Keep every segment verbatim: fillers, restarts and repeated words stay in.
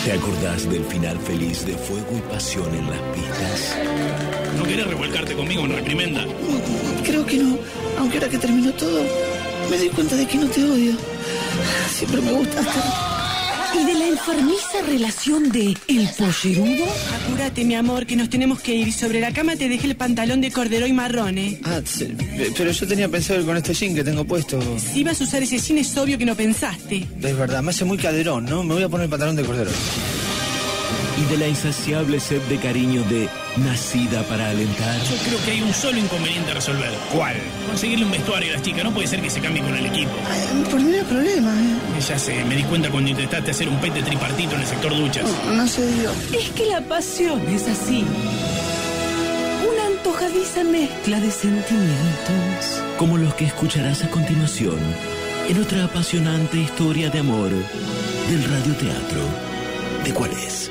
¿Te acordás del final feliz de Fuego y Pasión en las pistas? ¿No querés revolcarte conmigo en reprimenda? Creo que no. Aunque ahora que terminó todo, me doy cuenta de que no te odio. Siempre me gustaste. ¿Y de la enfermiza relación de el pollerudo? Apúrate, mi amor, que nos tenemos que ir. Sobre la cama te dejé el pantalón de corderoy marrón, ¿eh? Ah, sí, pero yo tenía pensado ir con este jean que tengo puesto. Si ibas a usar ese jean es obvio que no pensaste. Es verdad, me hace muy caderón, ¿no? Me voy a poner el pantalón de corderoy. Y de la insaciable sed de cariño de Nacida para Alentar. Yo creo que hay un solo inconveniente a resolver. ¿Cuál? Conseguirle un vestuario a la chica. No puede ser que se cambie con el equipo. Ay, por mí no hay problema, ¿eh? Ya sé, me di cuenta cuando intentaste hacer un pete tripartito en el sector duchas. No, no se dio. Es que la pasión es así. Una antojadiza mezcla de sentimientos. Como los que escucharás a continuación en otra apasionante historia de amor del radioteatro. ¿De cuál es?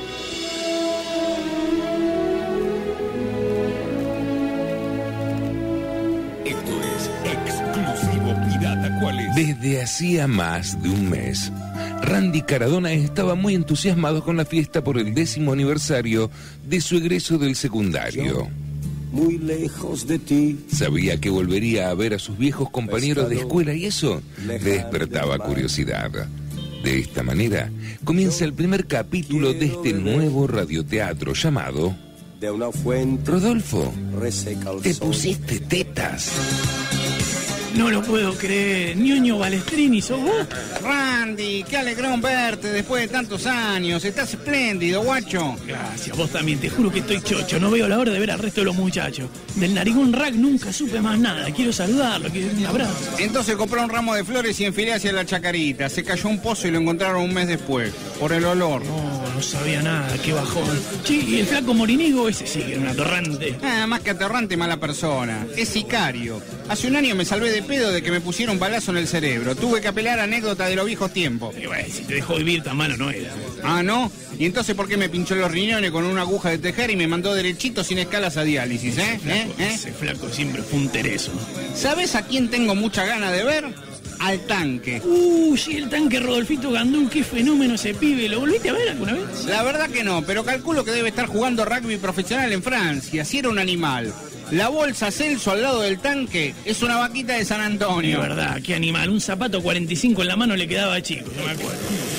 Desde hacía más de un mes, Randy Caradona estaba muy entusiasmado con la fiesta por el décimo aniversario de su egreso del secundario. Muy lejos de ti. Sabía que volvería a ver a sus viejos compañeros de escuela y eso le despertaba curiosidad. De esta manera, comienza el primer capítulo de este nuevo radioteatro llamado Rodolfo, ¿te pusiste tetas? No lo puedo creer. Ñoño Balestrini, ¿sos vos? Randy, qué alegrón verte después de tantos años. Estás espléndido, guacho. Gracias, vos también. Te juro que estoy chocho. No veo la hora de ver al resto de los muchachos. Del narigón Rack nunca supe más nada. Quiero saludarlo, quiero un abrazo. Entonces compré un ramo de flores y enfilé hacia la chacarita. Se cayó un pozo y lo encontraron un mes después. Por el olor. No, no sabía nada. Qué bajón. Che, y el flaco Morinigo, ese sí que era un atorrante. Ah, más que atorrante, mala persona. Es sicario. Hace un año me salvé de pedo de que me pusieron un balazo en el cerebro. Tuve que apelar a anécdota de los viejos tiempos. Y bueno, si te dejó vivir tan malo no era. Ah, ¿no? ¿Y entonces por qué me pinchó los riñones con una aguja de tejer y me mandó derechito sin escalas a diálisis, eh? Ese flaco, ¿Eh? ¿Eh? ese flaco siempre fue un tereso. ¿Sabes a quién tengo mucha ganas de ver? Al Tanque. Uy, sí, el Tanque Rodolfito Gandul, qué fenómeno ese pibe. ¿Lo volviste a ver alguna vez? La verdad que no, pero calculo que debe estar jugando rugby profesional en Francia. Si era un animal. La bolsa Celso al lado del Tanque es una vaquita de San Antonio. De verdad, qué animal. Un zapato cuarenta y cinco en la mano le quedaba chico, no me acuerdo.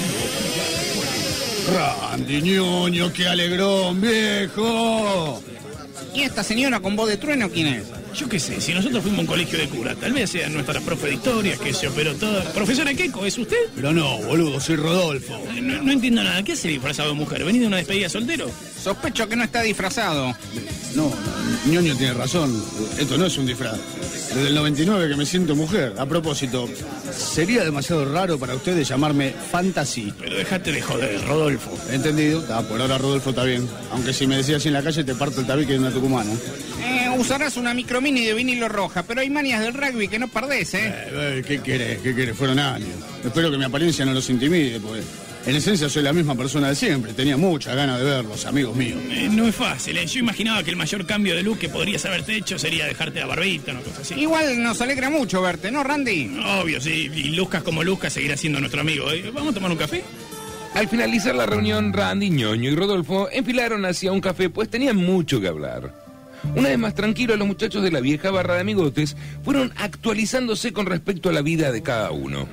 Randy, ñoño, qué alegrón, viejo. ¿Y esta señora con voz de trueno quién es? Yo qué sé, si nosotros fuimos a un colegio de cura, tal vez sea nuestra profe de historia que se operó toda. Profesora Keiko, ¿es usted? Pero no, boludo, soy Rodolfo. No, no entiendo nada. ¿Qué hace disfrazado de mujer? ¿Venís de una despedida soltero? Sospecho que no está disfrazado. No, ñoño tiene razón. Esto no es un disfraz. Desde el noventa y nueve que me siento mujer. A propósito, sería demasiado raro para ustedes llamarme Fantasy. Pero déjate de joder, Rodolfo. ¿Entendido? Ah, por ahora Rodolfo está bien. Aunque si me decías así en la calle te parto el tabique de una tucumana. Eh, usarás una micromini de vinilo roja, pero hay manias del rugby que no perdés, ¿eh? eh, eh ¿Qué querés? ¿Qué querés? Fueron años. Espero que mi apariencia no los intimide, porque en esencia soy la misma persona de siempre. Tenía muchas ganas de verlos, amigos míos. Eh, no es fácil, ¿eh? Yo imaginaba que el mayor cambio de look que podrías haberte hecho sería dejarte la barbita, una cosa así. Igual nos alegra mucho verte, ¿no, Randy? Obvio, sí. Y Lucas como Lucas seguirá siendo nuestro amigo. ¿eh? ¿Vamos a tomar un café? Al finalizar la reunión, Randy, ñoño y Rodolfo enfilaron hacia un café, pues tenían mucho que hablar. Una vez más tranquilos, los muchachos de la vieja barra de amigotes fueron actualizándose con respecto a la vida de cada uno.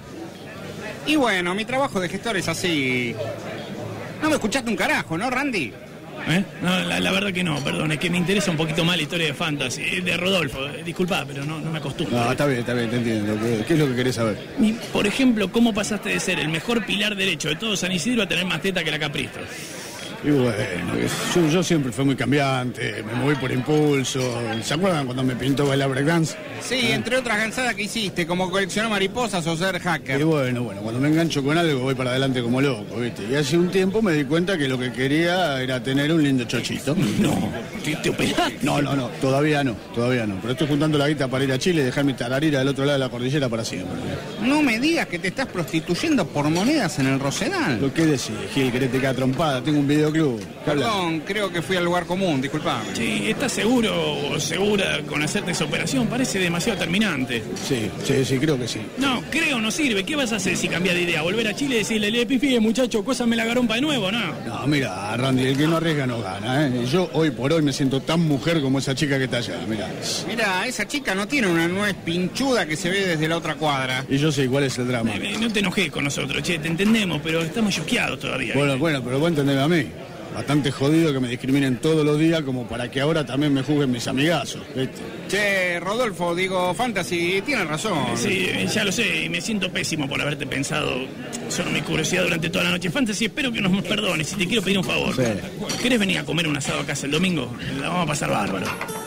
Y bueno, mi trabajo de gestor es así. No me escuchaste un carajo, ¿no, Randy? ¿Eh? No, la, la verdad que no, perdón, es que me interesa un poquito más la historia de Fantasy, de Rodolfo. Eh, disculpa, pero no, no me acostumbro. No, está bien, está bien, te entiendo. ¿Qué, qué es lo que querés saber? Y, por ejemplo, ¿cómo pasaste de ser el mejor pilar derecho de todo San Isidro a tener más teta que la Capristo? Y bueno, yo, yo siempre fui muy cambiante, me moví por impulso. ¿Se acuerdan cuando me pintó bailar breakdance? Sí, ¿Eh? entre otras gansadas que hiciste, como coleccionar mariposas o ser hacker. Y bueno, bueno, cuando me engancho con algo voy para adelante como loco, ¿viste? Y hace un tiempo me di cuenta que lo que quería era tener un lindo chochito. No, ¿te, te operaste? No, no, no, todavía no, todavía no. Pero estoy juntando la guita para ir a Chile y dejar mi tararira del otro lado de la cordillera para siempre. No me digas que te estás prostituyendo por monedas en el Rosedal. ¿Lo que decís, Gil? ¿Querés te quedar trompada? Tengo un video club. Perdón, creo que fui al lugar común, disculpame. Sí, ¿estás seguro o segura con hacerte esa operación? Parece demasiado terminante. Sí, sí, sí, creo que sí. No, creo no sirve. ¿Qué vas a hacer si cambias de idea? ¿Volver a Chile y decirle, le pifié, muchacho, cosa me la garompa de nuevo? No. No, mira, Randy, el que no arriesga no gana, ¿eh? Yo hoy por hoy me siento tan mujer como esa chica que está allá, mira. Mira, esa chica no tiene una nuez pinchuda que se ve desde la otra cuadra. Y yo sé cuál es el drama. Eh, no te enojes con nosotros, che, te entendemos, pero estamos choqueados todavía. Bueno, bueno, pero vos entendeme a mí. Bastante jodido que me discriminen todos los días como para que ahora también me juzguen mis amigazos, ¿viste? Che, Rodolfo, digo, Fantasy, tienes razón. Sí, ya lo sé, y me siento pésimo por haberte pensado solo mi curiosidad durante toda la noche. Fantasy, espero que nos perdones y te quiero pedir un favor. Sí. ¿Querés venir a comer un asado a casa el domingo? La vamos a pasar bárbaro.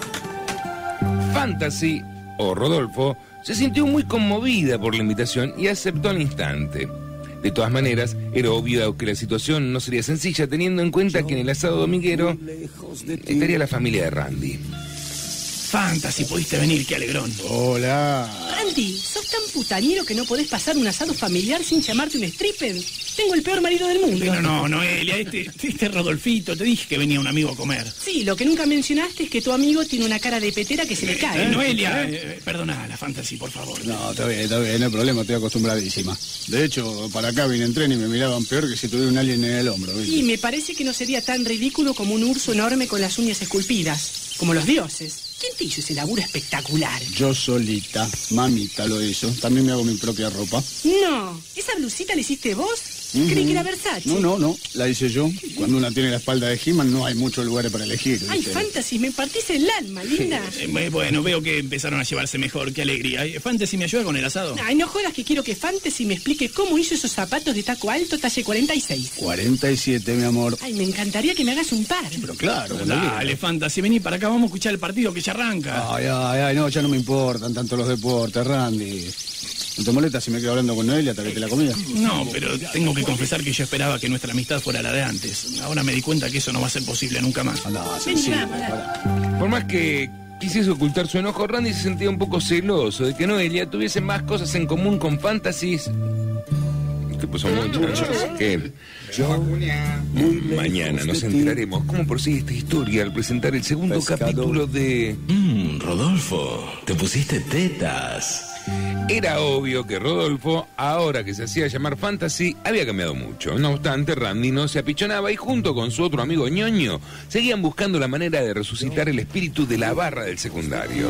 Fantasy, o Rodolfo, se sintió muy conmovida por la invitación y aceptó al instante. De todas maneras, era obvio que la situación no sería sencilla, teniendo en cuenta que en el asado dominguero estaría la familia de Randy. Fantasy, pudiste venir, qué alegrón. Hola. Randy, sos tan putañero que no podés pasar un asado familiar sin llamarte un stripper. Tengo el peor marido del mundo. No, no, Noelia, este, este Rodolfito, te dije que venía un amigo a comer. Sí, lo que nunca mencionaste es que tu amigo tiene una cara de petera que se le cae. Eh, Noelia, eh, perdona la Fantasy, por favor. No, está bien, está bien, no hay problema, estoy acostumbradísima. De hecho, para acá vine en tren y me miraban peor que si tuviera un alien en el hombro, ¿viste? Y me parece que no sería tan ridículo como un urso enorme con las uñas esculpidas, como los dioses. ¿Quién te hizo ese laburo espectacular? Yo solita, mamita lo hizo. También me hago mi propia ropa. No, ¿esa blusita la hiciste vos? Uh-huh. Creí que era Versace. No, no, no, la hice yo. Cuando una tiene la espalda de He-Man no hay muchos lugares para elegir, ¿viste? Ay, Fantasy, me partís el alma, linda. Eh, bueno, veo que empezaron a llevarse mejor, qué alegría. Fantasy, ¿me ayuda con el asado? Ay, no jodas que quiero que Fantasy me explique cómo hizo esos zapatos de taco alto talle cuarenta y seis. cuarenta y siete, mi amor. Ay, me encantaría que me hagas un par. Pero claro. Dale, Fantasy, vení para acá, vamos a escuchar el partido que ya arranca. Ay, ay, ay, no, ya no me importan tanto los deportes, Randy. ¿No te molesta si me quedo hablando con Noelia hasta que te la comida? No, pero tengo que confesar que yo esperaba que nuestra amistad fuera la de antes. Ahora me di cuenta que eso no va a ser posible nunca más. No, Vení, sí, vamos, Por más que quisiese ocultar su enojo, Randy se sentía un poco celoso de que Noelia tuviese más cosas en común con Fantasy. Que pues son muchas, así que mañana nos enteraremos cómo prosigue esta historia al presentar el segundo capítulo de... Mmm, Rodolfo, te pusiste tetas. Era obvio que Rodolfo, ahora que se hacía llamar Fantasy, había cambiado mucho. No obstante, Randy no se apichonaba y junto con su otro amigo Ñoño, seguían buscando la manera de resucitar el espíritu de la barra del secundario.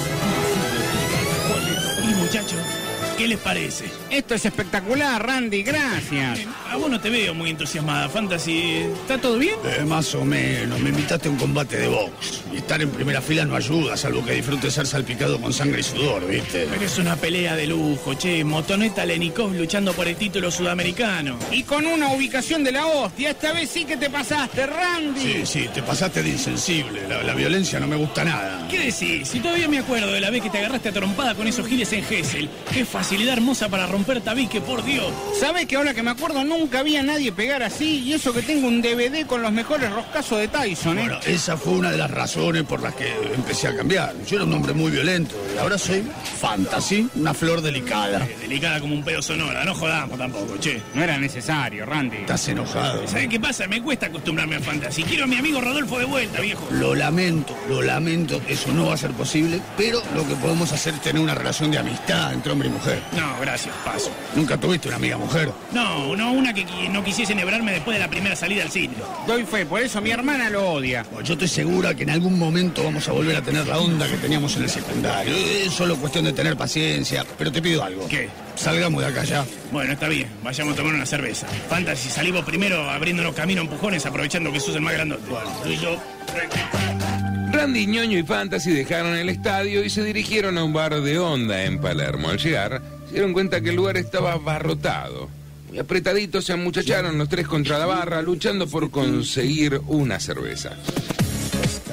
Y muchachos, ¿qué les parece? Esto es espectacular, Randy, gracias. Eh, a vos no te veo muy entusiasmada, Fantasy. ¿Está todo bien? Eh, más o menos, me invitaste a un combate de box. Y estar en primera fila no ayuda, salvo que disfrute ser salpicado con sangre y sudor, ¿viste? Pero es una pelea de lujo, che. Motoneta Lenikov luchando por el título sudamericano. Y con una ubicación de la hostia. Esta vez sí que te pasaste, Randy. Sí, sí, te pasaste de insensible. La, la violencia no me gusta nada. ¿Qué decís? Si todavía me acuerdo de la vez que te agarraste a trompada con esos giles en Gessel. Qué facilidad hermosa para romper tabique, por Dios. ¿Sabés que ahora que me acuerdo nunca había nadie pegar así? Y eso que tengo un D V D con los mejores roscazos de Tyson, ¿eh? Bueno, esa fue una de las razones por las que empecé a cambiar. Yo era un hombre muy violento y ahora soy Fantasy, una flor delicada. Eh, delicada como un pedo sonora, no jodamos tampoco, che. No era necesario, Randy. Estás enojado. ¿Sabés qué pasa? Me cuesta acostumbrarme a Fantasy. Quiero a mi amigo Rodolfo de vuelta, viejo. Lo lamento, lo lamento, eso no va a ser posible, pero lo que podemos hacer es tener una relación de amistad entre hombre y mujer. No, gracias, paso. ¿Nunca tuviste una amiga mujer? No, no, una que qui- no quisiese enhebrarme después de la primera salida al sitio. Doy fe, por eso mi hermana lo odia. Yo estoy segura que en algún momento vamos a volver a tener la onda que teníamos en el secundario. Es solo cuestión de tener paciencia, pero te pido algo. ¿Qué? Salgamos de acá ya. Bueno, está bien, vayamos a tomar una cerveza. Fantasy, salimos primero abriéndonos camino a empujones, aprovechando que sos el más grandote. Bueno, tú y yo... Randy, Ñoño y Fantasy dejaron el estadio y se dirigieron a un bar de onda en Palermo. Al llegar, se dieron cuenta que el lugar estaba abarrotado. Muy apretaditos se amuchacharon los tres contra la barra, luchando por conseguir una cerveza.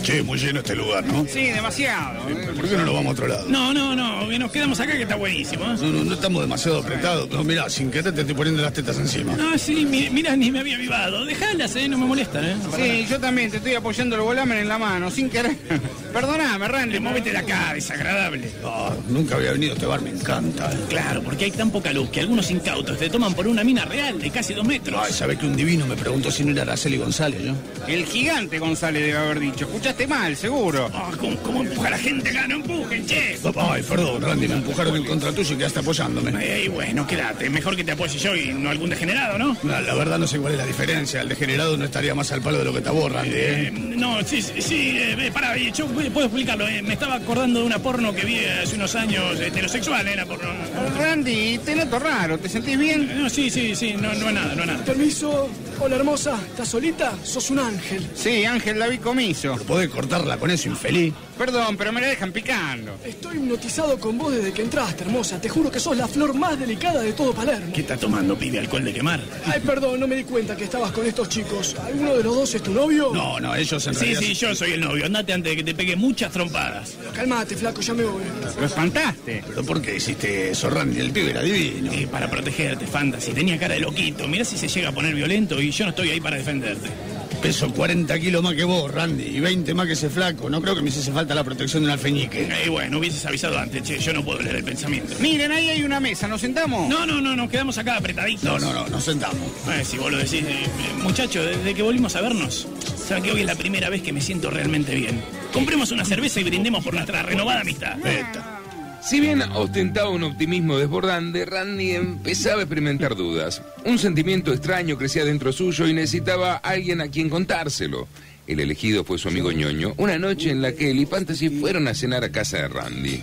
Che, muy lleno este lugar, ¿no? Sí, demasiado. ¿Por qué no nos vamos a otro lado? No, no, no, que nos quedamos acá que está buenísimo. ¿eh? No, no, no estamos demasiado apretados. No, mirá, sin querer te estoy poniendo las tetas encima. Ah, sí, mi- mira, ni me había avivado. Dejalas, eh, no me molestan, eh. Sí, yo también te estoy apoyando el volamen en la mano, sin querer. Perdóname, Randy. Móvete de acá, desagradable. Ah, nunca había venido a este bar, me encanta. eh. Claro, porque hay tan poca luz que algunos incautos te toman por una mina real de casi dos metros. Ay, ¿sabés que un divino me preguntó si no era Araceli González, yo? El gigante González debe haber dicho. Escuchaste mal, seguro. Ah, ¿cómo, cómo empuja la gente acá? No empujen, che. Ay, perdón, Randy, me empujaron en contra tuyo y quedaste apoyándome. Ay, bueno, quédate. Mejor que te apoye yo y no algún degenerado, ¿no? La, la verdad no sé cuál es la diferencia. El degenerado no estaría más al palo de lo que te vos, Randy, ¿eh? Eh, no, sí, sí, sí eh, pará, eh, yo puedo explicarlo. Eh. Me estaba acordando de una porno que vi hace unos años, eh, heterosexual, era porno. Randy, te noto raro, ¿te sentís bien? Eh, No, sí, sí, sí, no, no es nada, no es nada. Permiso. Hola, hermosa. ¿Estás solita? Sos un ángel. Sí, Ángel David Comiso. ¿Podés cortarla con eso, infeliz? Perdón, pero me la dejan picando. Estoy hipnotizado con vos desde que entraste, hermosa. Te juro que sos la flor más delicada de todo Palermo. ¿Qué está tomando, pibe? ¿Alcohol de quemar? Ay, perdón, no me di cuenta que estabas con estos chicos. ¿Alguno de los dos es tu novio? No, no, ellos en Sí, realidad... sí, yo soy el novio. Andate antes de que te pegue muchas trompadas. Calmate, flaco, ya me voy. Lo espantaste. ¿Pero por qué hiciste eso, Randy? El pibe era divino. Eh, para protegerte, Fantasy. Tenía cara de loquito. Mirá si se llega a poner violento y yo no estoy ahí para defenderte. Peso cuarenta kilos más que vos, Randy, y veinte más que ese flaco. No creo que me hiciese falta la protección de un alfeñique. Eh, bueno, hubieses avisado antes, che. Yo no puedo leer el pensamiento. Miren, ahí hay una mesa, ¿nos sentamos? No, no, no, nos quedamos acá apretaditos. No, no, no, nos sentamos. Eh, si vos lo decís, eh, muchacho, desde que volvimos a vernos, saben que hoy es la primera vez que me siento realmente bien. Compremos una cerveza y brindemos por nuestra renovada amistad. Esta. Si bien ostentaba un optimismo desbordante, Randy empezaba a experimentar dudas. Un sentimiento extraño crecía dentro suyo y necesitaba a alguien a quien contárselo. El elegido fue su amigo Ñoño, una noche en la que él y Fantasy fueron a cenar a casa de Randy.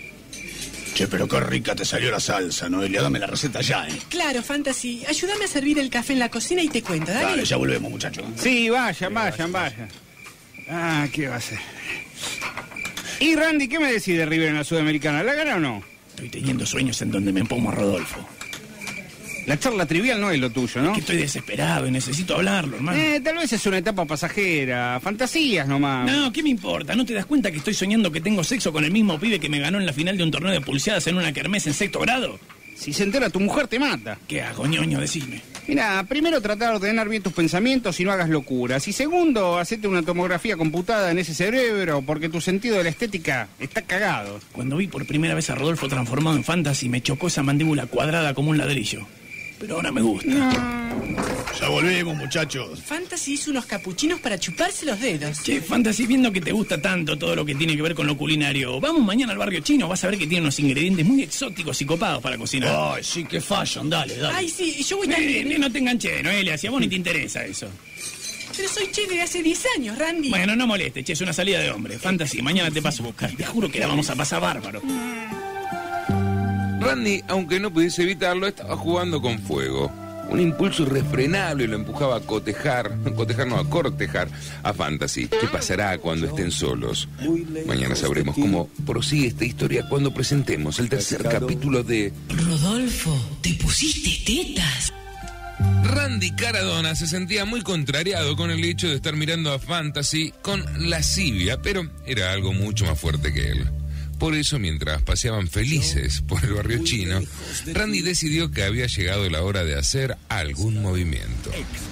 Che, pero qué rica te salió la salsa, Noelia. Dame la receta ya, ¿eh? Claro, Fantasy. Ayúdame a servir el café en la cocina y te cuento, dale. Dale, ya volvemos, muchachos. Sí, vayan, vayan, vayan. Ah, ¿qué va a ser? Y Randy, ¿qué me decís de River en la Sudamericana? ¿La gana o no? Estoy teniendo sueños en donde me empomo a Rodolfo. La charla trivial no es lo tuyo, ¿no? Es que estoy desesperado y necesito hablarlo, hermano. Eh, tal vez es una etapa pasajera. Fantasías nomás. No, ¿qué me importa? ¿No te das cuenta que estoy soñando que tengo sexo con el mismo pibe que me ganó en la final de un torneo de pulseadas en una kermés en sexto grado? Si se entera tu mujer te mata. ¿Qué hago, Ñoño? Decime. Mira, primero tratar de ordenar bien tus pensamientos y no hagas locuras. Y segundo, hacete una tomografía computada en ese cerebro porque tu sentido de la estética está cagado. Cuando vi por primera vez a Rodolfo transformado en Fantasy, me chocó esa mandíbula cuadrada como un ladrillo. Pero ahora me gusta. Ya volvemos, muchachos. Fantasy hizo unos capuchinos para chuparse los dedos. Che, Fantasy, viendo que te gusta tanto todo lo que tiene que ver con lo culinario, vamos mañana al barrio chino, vas a ver que tiene unos ingredientes muy exóticos y copados para cocinar. Ay, sí, que fashion, dale, dale. Ay, sí, yo voy Eh, también. eh, no te enganché, Noelia, si a vos ni te interesa eso. Pero soy che de hace diez años, Randy. Bueno, no molestes, che, es una salida de hombre. Fantasy, mañana te paso a buscar. Te juro que la vamos a pasar bárbaro. Randy, aunque no pudiese evitarlo, estaba jugando con fuego. Un impulso irrefrenable lo empujaba a cotejar, cotejar no, a cortejar a Fantasy. ¿Qué pasará cuando estén solos? Mañana sabremos cómo prosigue esta historia cuando presentemos el tercer capítulo de Rodolfo, te pusiste tetas. Randy Caradona se sentía muy contrariado con el hecho de estar mirando a Fantasy con lascivia, pero era algo mucho más fuerte que él. Por eso, mientras paseaban felices por el barrio chino, Randy decidió que había llegado la hora de hacer algún movimiento.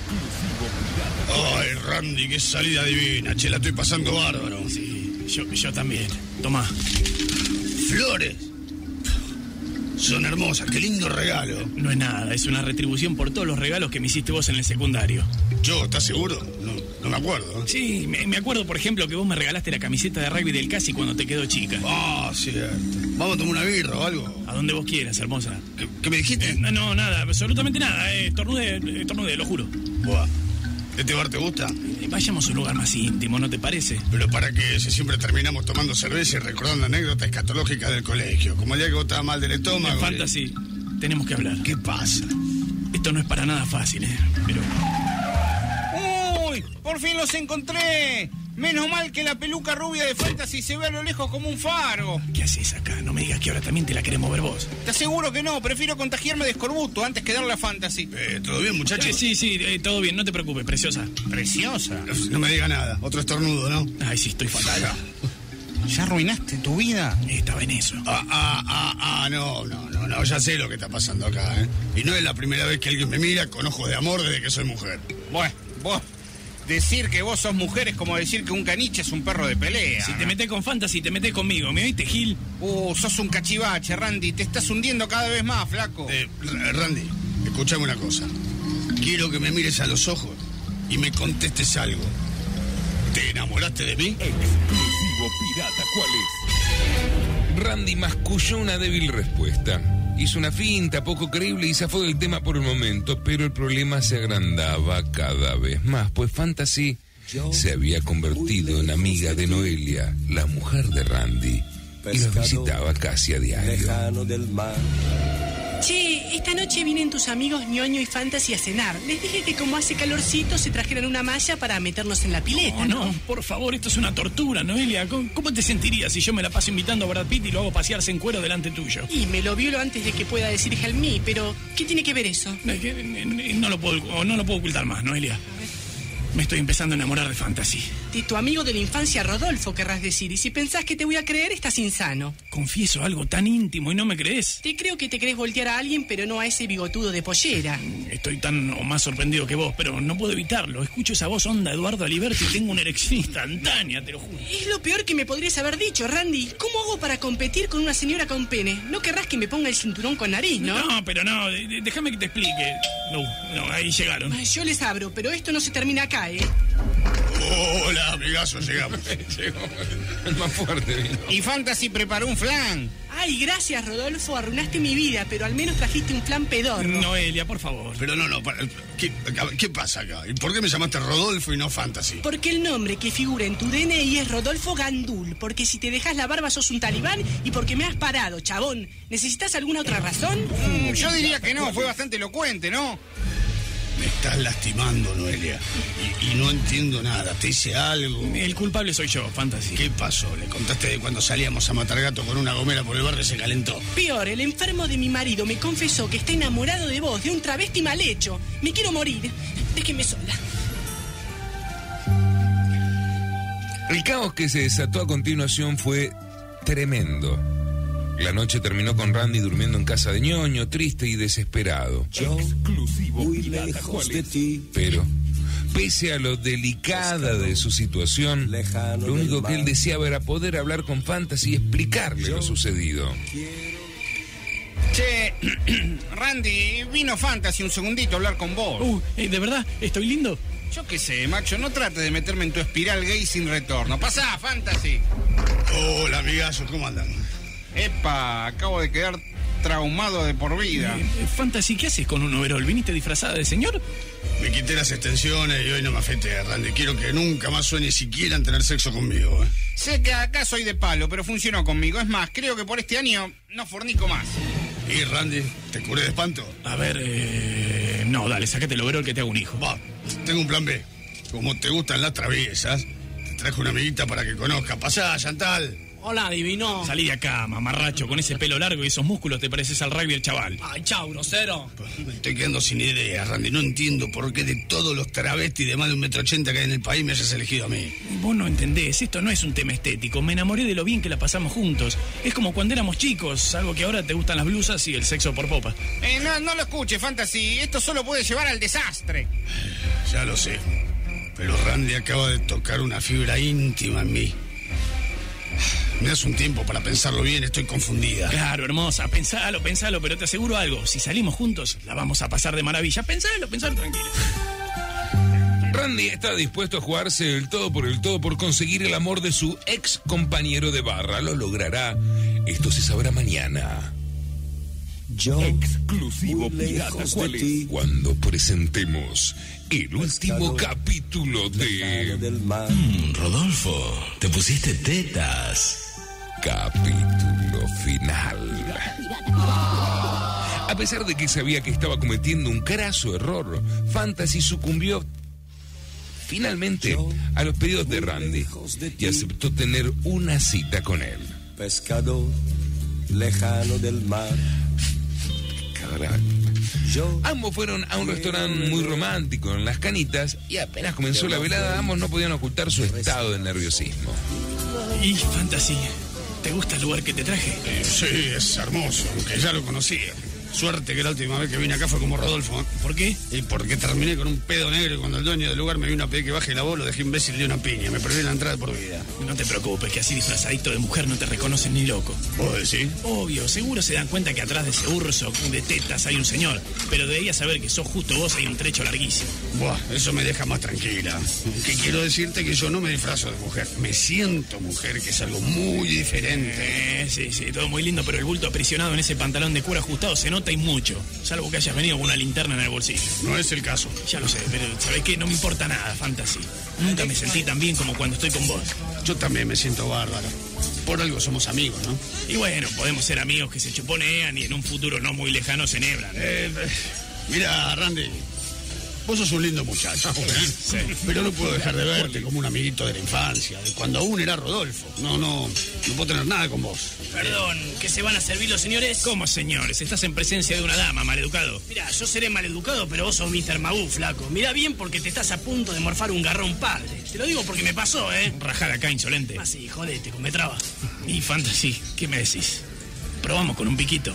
Ay, Randy, qué salida divina. Che, la estoy pasando bárbaro. Sí, yo, yo también. Tomá. Flores. Son hermosas, qué lindo regalo. No es nada, es una retribución por todos los regalos que me hiciste vos en el secundario. ¿Yo? ¿Estás seguro? No, no me acuerdo. Sí, me, me acuerdo, por ejemplo, que vos me regalaste la camiseta de rugby del Casi cuando te quedó chica. Ah, cierto. ¿Vamos a tomar una birra o algo? A donde vos quieras, hermosa. ¿Qué, qué me dijiste? Eh, no, no, nada, absolutamente nada. Eh, estornudé, eh, estornudé, lo juro. Buah. ¿Este bar te gusta? Eh, vayamos a un lugar más íntimo, ¿no te parece? Pero para qué, si siempre terminamos tomando cerveza y recordando anécdotas escatológicas del colegio. Como el día que vos estabas mal del estómago. En Fantasy, tenemos que hablar. ¿Qué pasa? Esto no es para nada fácil, ¿eh? Pero... ¡Uy! ¡Por fin los encontré! Menos mal que la peluca rubia de Fantasy se ve a lo lejos como un faro. ¿Qué haces acá? No me digas que ahora también te la querés mover vos. Te aseguro que no, prefiero contagiarme de escorbuto antes que darle a Fantasy. Eh, ¿Todo bien, muchachos? Eh, sí, sí, eh, todo bien, no te preocupes, preciosa. ¿Preciosa? No me diga nada, otro estornudo, ¿no? Ay, sí, estoy fatal. ¿Ya arruinaste tu vida? Estaba en eso. Ah, ah, ah, ah, no, no, no, no, ya sé lo que está pasando acá, ¿eh? Y no es la primera vez que alguien me mira con ojos de amor desde que soy mujer. Bueno, vos... Decir que vos sos mujer es como decir que un caniche es un perro de pelea. Si te metés con Fantasy, te metés conmigo. ¿Me oíste, Gil? Uh, sos un cachivache, Randy. Te estás hundiendo cada vez más, flaco. Eh, Randy, escuchame una cosa. Quiero que me mires a los ojos y me contestes algo. ¿Te enamoraste de mí? Exclusivo pirata, ¿cuál es? Randy masculló una débil respuesta. Hizo una finta poco creíble y zafó del tema por el momento, pero el problema se agrandaba cada vez más, pues Fantasy se había convertido en amiga de Noelia, la mujer de Randy, y los visitaba casi a diario. Che, esta noche vienen tus amigos Ñoño y Fantasy a cenar. Les dije que como hace calorcito se trajeran una malla para meternos en la pileta, no, ¿no? No, por favor, esto es una tortura, Noelia. ¿Cómo, ¿Cómo te sentirías si yo me la paso invitando a Brad Pitt y lo hago pasearse en cuero delante tuyo? Y me lo violo antes de que pueda decir help me, pero ¿qué tiene que ver eso? No, no, lo puedo, no lo puedo ocultar más, Noelia. Me estoy empezando a enamorar de Fantasy. De tu amigo de la infancia, Rodolfo, querrás decir. Y si pensás que te voy a creer, estás insano. Confieso algo tan íntimo y no me crees. Te creo que te querés voltear a alguien, pero no a ese bigotudo de pollera. Estoy tan o más sorprendido que vos, pero no puedo evitarlo. Escucho esa voz honda, Eduardo Aliberti, y tengo una erección instantánea, te lo juro. Es lo peor que me podrías haber dicho, Randy. ¿Cómo hago para competir con una señora con pene? No querrás que me ponga el cinturón con nariz, ¿no? No, pero no, déjame que te explique. No, no, ahí llegaron. Yo les abro, pero esto no se termina acá, ¿eh? Hola, amigazo, llegamos. Llegó el más fuerte. Vino. Y Fantasy preparó un flan. Ay, gracias, Rodolfo, arruinaste mi vida, pero al menos trajiste un flan pedorro. Noelia, por favor. Pero no, no, para, ¿qué, ¿qué pasa acá? ¿Y por qué me llamaste Rodolfo y no Fantasy? Porque el nombre que figura en tu D N I es Rodolfo Gandul, porque si te dejas la barba sos un talibán y porque me has parado, chabón. ¿Necesitas alguna otra razón? Mm, yo diría que no, fue bastante elocuente, ¿no? Me estás lastimando, Noelia. Y, y no entiendo nada. ¿Te hice algo? El culpable soy yo, Fantasy. ¿Qué pasó? ¿Le contaste de cuando salíamos a matar gato con una gomera por el barrio y se calentó? Peor, el enfermo de mi marido me confesó que está enamorado de vos, de un travesti mal hecho. Me quiero morir. Déjeme sola. El caos que se desató a continuación fue tremendo. La noche terminó con Randy durmiendo en casa de Ñoño, triste y desesperado. Yo, Exclusivo muy pirata, lejos de ti. Pero, pese a lo delicada de su situación, lo único que él deseaba era poder hablar con Fantasy y explicarle lo sucedido. Che, Randy, vino Fantasy un segundito a hablar con vos. Uh, ¿de verdad? ¿Estoy lindo? Yo qué sé, macho, no trates de meterme en tu espiral gay sin retorno. Pasá, Fantasy. Hola, amigazo, ¿cómo andan? Epa, acabo de quedar traumado de por vida. Eh, eh, Fantasy, ¿qué haces con un overol? ¿Viniste disfrazada de señor? Me quité las extensiones y hoy no me afecté, Randy. Quiero que nunca más suene siquiera en tener sexo conmigo, ¿eh? Sé que acá soy de palo, pero funcionó conmigo. Es más, creo que por este año no fornico más. ¿Y, Randy, te curé de espanto? A ver, eh... no, dale, sácate el overol que te hago un hijo. Va, tengo un plan B. Como te gustan las traviesas, te traje una amiguita para que conozca. Pasá, Chantal. Hola, divino. Salí de acá, mamarracho, con ese pelo largo y esos músculos te pareces al rugby el chaval. Ay, chau, grosero. Me estoy quedando sin ideas, Randy. No entiendo por qué de todos los travestis de más de un metro ochenta que hay en el país me hayas elegido a mí. Vos no entendés, esto no es un tema estético. Me enamoré de lo bien que la pasamos juntos. Es como cuando éramos chicos, algo que ahora te gustan las blusas y el sexo por popa. Eh, no, no lo escuches, Fantasy. Esto solo puede llevar al desastre. Ya lo sé. Pero Randy acaba de tocar una fibra íntima en mí. Me das un tiempo para pensarlo bien, estoy confundida. Claro, hermosa, pensalo, pensalo, pero te aseguro algo. Si salimos juntos, la vamos a pasar de maravilla. Pensalo, pensalo tranquilo. Randy está dispuesto a jugarse el todo por el todo por conseguir el amor de su ex compañero de barra. Lo logrará. Esto se sabrá mañana. Yo, Exclusivo pirata, ¿cuál es? Cuando presentemos el último capítulo de... Mm, Rodolfo, te pusiste tetas. Capítulo final. A pesar de que sabía que estaba cometiendo un craso error, Fantasy sucumbió finalmente a los pedidos de Randy y aceptó tener una cita con él. Pescador lejano del mar. Carajo. Ambos fueron a un restaurante muy romántico en Las Canitas y apenas comenzó la velada, ambos no podían ocultar su estado de nerviosismo. Y Fantasy, ¿te gusta el lugar que te traje? Eh, sí, es hermoso, aunque ya lo conocía. Suerte que la última vez que vine acá fue como Rodolfo. ¿eh? ¿Por qué? Y porque terminé con un pedo negro y cuando el dueño del lugar me vino a pedir que baje la voz, lo dejé imbécil de una piña. Me perdí la entrada por vida. No te preocupes, que así disfrazadito de mujer no te reconocen ni loco. ¿Vos decís? Obvio, seguro se dan cuenta que atrás de ese urso de tetas hay un señor, pero de ahí a saber que sos justo vos hay un trecho larguísimo. Buah, eso me deja más tranquila. Que quiero decirte que yo no me disfrazo de mujer. Me siento mujer, que es algo muy diferente. Eh, sí, sí, todo muy lindo, pero el bulto aprisionado en ese pantalón de cuero ajustado se nota y mucho. Salvo que hayas venido con una linterna en el bolsillo. No es el caso. Ya lo sé, pero ¿sabés qué? No me importa nada, Fantasy. Nunca me sentí tan bien como cuando estoy con vos. Yo también me siento bárbaro. Por algo somos amigos, ¿no? Y bueno, podemos ser amigos que se chuponean y en un futuro no muy lejano se enhebran. Eh, mira, Randy, vos sos un lindo muchacho, sí. Pero no puedo dejar de verte como un amiguito de la infancia, de cuando aún era Rodolfo. No, no, no puedo tener nada con vos. Perdón, ¿qué se van a servir los señores? ¿Cómo, señores? Estás en presencia de una dama, maleducado. Mira, yo seré maleducado, pero vos sos mister Magoo, flaco. Mira bien porque te estás a punto de morfar un garrón padre. Te lo digo porque me pasó, ¿eh? Rajar acá, insolente. Ah, sí, jodete, come traba. Y Fantasy, ¿qué me decís? Probamos con un piquito.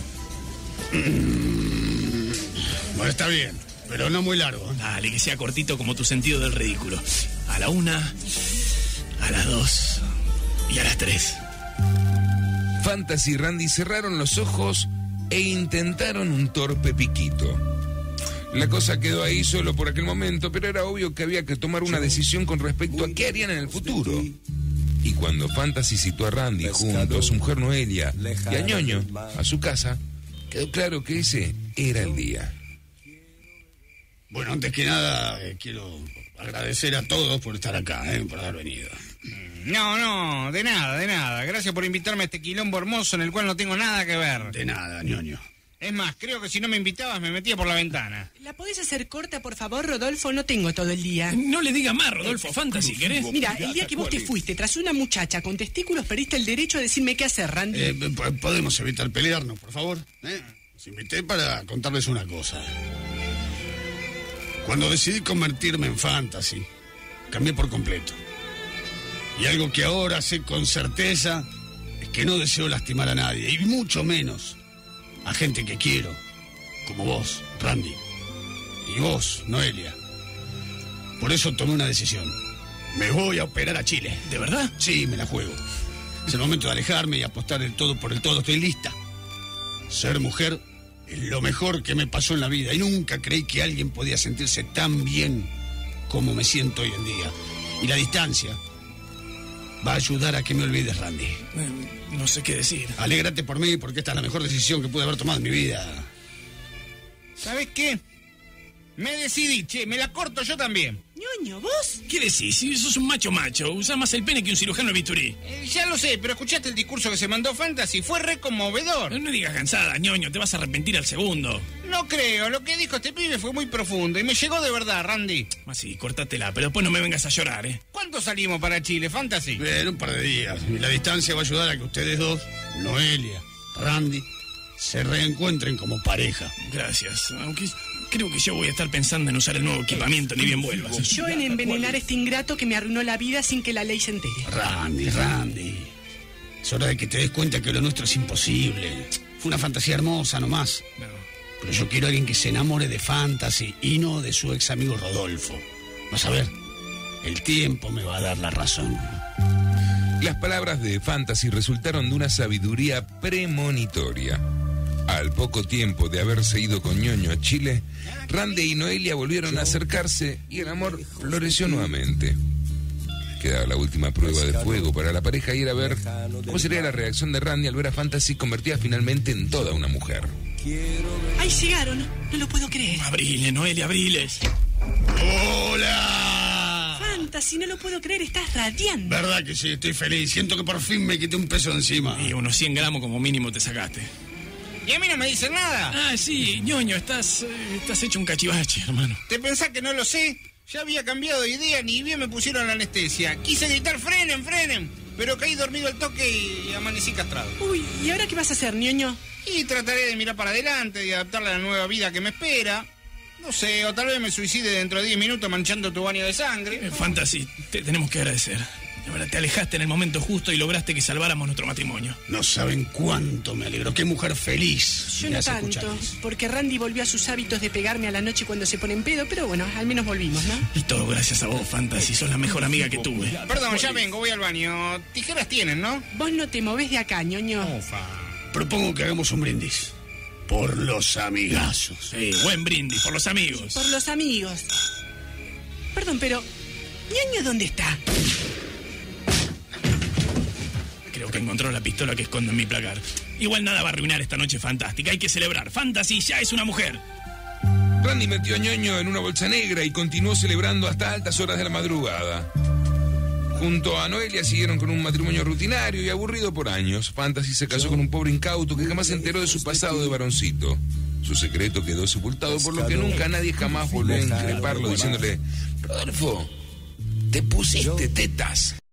Mm, bueno, está bien, pero no muy largo. ¿eh? Dale, que sea cortito como tu sentido del ridículo. A la una, a las dos y a las tres. Fantasy y Randy cerraron los ojos e intentaron un torpe piquito. La cosa quedó ahí solo por aquel momento, pero era obvio que había que tomar una decisión con respecto a qué harían en el futuro. Y cuando Fantasy citó a Randy junto a su mujer Noelia y a Ñoño a su casa, quedó claro que ese era el día. Bueno, antes que nada, eh, quiero agradecer a todos por estar acá, eh, por haber venido. No, no, de nada, de nada. Gracias por invitarme a este quilombo hermoso en el cual no tengo nada que ver. De nada, Ñoño. Es más, creo que si no me invitabas me metía por la ventana. ¿La podés hacer corta, por favor, Rodolfo? No tengo todo el día. No le digas más, Rodolfo, Fantasy, ¿querés? Mira, el día que vos te fuiste tras una muchacha con testículos, perdiste el derecho a decirme qué hacer, Randy. Eh, podemos evitar pelearnos, por favor. ¿Eh? Os invité para contarles una cosa. Cuando decidí convertirme en Fantasy, cambié por completo. Y algo que ahora sé con certeza es que no deseo lastimar a nadie, y mucho menos a gente que quiero, como vos, Randy, y vos, Noelia. Por eso tomé una decisión. Me voy a operar a Chile. ¿De verdad? Sí, me la juego. Es el momento de alejarme y apostar el todo por el todo. Estoy lista. Ser mujer es lo mejor que me pasó en la vida y nunca creí que alguien podía sentirse tan bien como me siento hoy en día. Y la distancia va a ayudar a que me olvides, Randy. Eh, no sé qué decir. Alégrate por mí, porque esta es la mejor decisión que pude haber tomado en mi vida. ¿Sabes qué? Me decidí, che, me la corto yo también. Ñoño, ¿vos? ¿Qué decís? Si sos un macho macho, usás más el pene que un cirujano de bisturí. Eh, ya lo sé, pero escuchaste el discurso que se mandó Fantasy, fue re conmovedor. No, no digas cansada, Ñoño, te vas a arrepentir al segundo. No creo, lo que dijo este pibe fue muy profundo y me llegó de verdad, Randy. Así, córtatela, pero después no me vengas a llorar, ¿eh? ¿Cuánto salimos para Chile, Fantasy? En un par de días. Y la distancia va a ayudar a que ustedes dos, Noelia, Randy, se reencuentren como pareja. Gracias, aunque creo que yo voy a estar pensando en usar el nuevo equipamiento ni bien vuelvas. Y yo en envenenar a este ingrato que me arruinó la vida sin que la ley se entere. Randy, Randy, es hora de que te des cuenta que lo nuestro es imposible. Fue una fantasía hermosa nomás. No. Pero yo quiero a alguien que se enamore de Fantasy y no de su ex amigo Rodolfo. Vas a ver, el tiempo me va a dar la razón. Las palabras de Fantasy resultaron de una sabiduría premonitoria. Al poco tiempo de haberse ido con Ñoño a Chile, Randy y Noelia volvieron a acercarse y el amor floreció nuevamente. Quedaba la última prueba de fuego para la pareja y era ver cómo sería la reacción de Randy al ver a Fantasy convertida finalmente en toda una mujer. ¡Ay, llegaron! No lo puedo creer. Abriles, Noelia, abriles. ¡Hola! Fantasy, no lo puedo creer, estás radiante. ¿Verdad que sí? Estoy feliz. Siento que por fin me quité un peso de encima. Y unos cien gramos como mínimo te sacaste. Y a mí no me dicen nada. Ah, sí, Ñoño, estás, eh, estás hecho un cachivache, hermano. ¿Te pensás que no lo sé? Ya había cambiado de idea, ni bien me pusieron la anestesia. Quise gritar, frenen, frenen, pero caí dormido al toque y amanecí castrado. Uy, ¿y ahora qué vas a hacer, ñoño? Y trataré de mirar para adelante y adaptarla a la nueva vida que me espera. No sé, o tal vez me suicide dentro de diez minutos manchando tu baño de sangre. Eh, Fantasy, te tenemos que agradecer. De verdad, te alejaste en el momento justo y lograste que salváramos nuestro matrimonio. No saben cuánto me alegro. Qué mujer feliz. Yo me no hace tanto, escucharles. porque Randy volvió a sus hábitos de pegarme a la noche cuando se pone en pedo, pero bueno, al menos volvimos, ¿no? Y todo gracias a vos, Fantasy. Sos la mejor amiga que tuve. Perdón, ya vengo, voy al baño. Tijeras tienen, ¿no? Vos no te movés de acá, ñoño. Propongo que hagamos un brindis. Por los amigazos. Sí, buen brindis, por los amigos. Por los amigos. Perdón, pero... ¿ñoño dónde está? Creo que encontró la pistola que escondo en mi placar. Igual nada va a arruinar esta noche fantástica. Hay que celebrar. Fantasy ya es una mujer. Randy metió a Ñoño en una bolsa negra y continuó celebrando hasta altas horas de la madrugada. Junto a Noelia siguieron con un matrimonio rutinario y aburrido por años. Fantasy se casó con un pobre incauto que jamás se enteró de su pasado de varoncito. Su secreto quedó sepultado, por lo que nunca nadie jamás volvió a increparlo diciéndole: Rodolfo, te pusiste tetas.